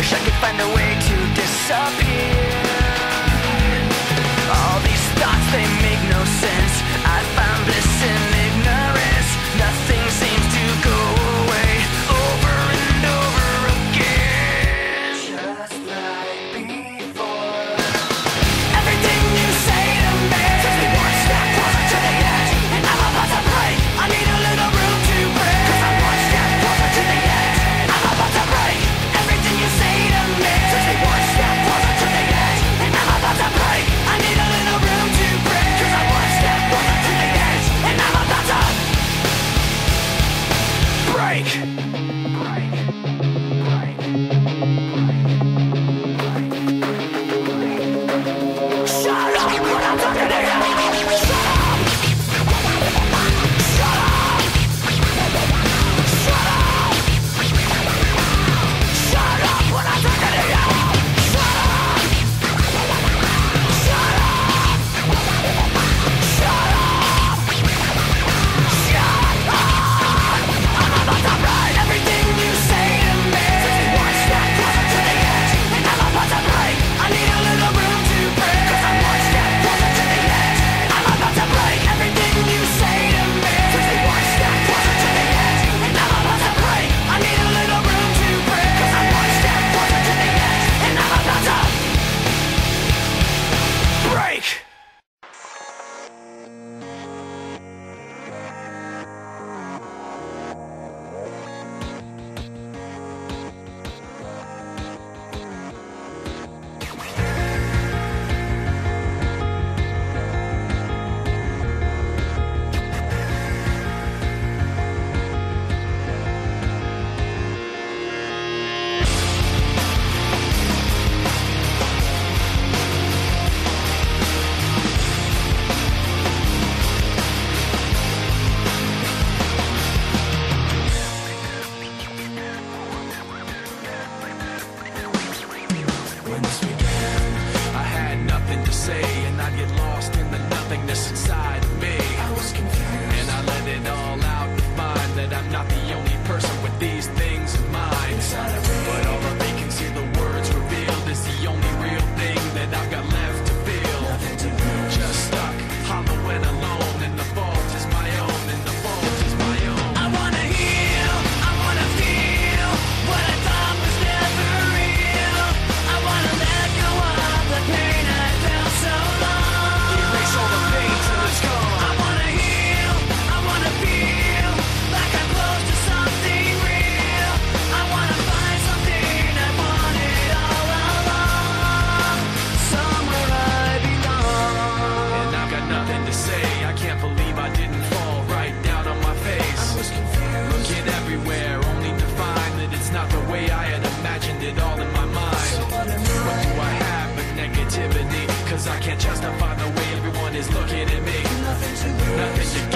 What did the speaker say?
wish I could find a way to disappear. All these thoughts, they make no sense. I found bliss in ignorance. Nothing seems to go away over and over again. Just like before. Everything you say to me takes me one step closer to the edge, and I'm about to break. I need a little room to break, 'cause I'm one step closer to the edge, and I'm about to break. Everything you say to me takes me one step closer to the edge, and I'm about to break. I need a little room to break, 'cause I'm one step closer to the edge, and I'm about to break. Shut up when I'm talking to you. Shut up. Shut up. Shut up. Shut up when I'm talking to you. Shut up. Shut up. Shut up. Shut up. I'm about to write everything you say to me. One step closer to the edge, and I'm about to break. I need a little room to break, 'cause I'm one step closer to the edge, and I'm about to break. Everything you say to me. One step closer to the edge, and I'm about to break. I need a little room to break, 'cause I'm one step closer to the edge, and I'm about to break. When this began, I had nothing to say, and I'd get lost in the nothingness inside of me. I was confused, and I let it all out to find that I'm not the only person with these things in mind. But all the vacancy the words revealed is the only real thing that I've got left to feel. Just stuck, hollow and alone, and the fault is my own, and the fault is my own. I wanna heal, I wanna feel what I thought was never real. I wanna let go of the pain I felt so long. Erase all the pain till it's gone. I wanna heal, I wanna feel like I'm close to something real. I wanna find something I wanted all along, somewhere I belong. And I've got nothing to say, I can't believe I didn't fall right down on my face. I was confused, looking everywhere, only to find that it's not the way I had imagined it all in my mind. What do I have but negativity? 'Cause I can't justify the way everyone is looking at me. Nothing to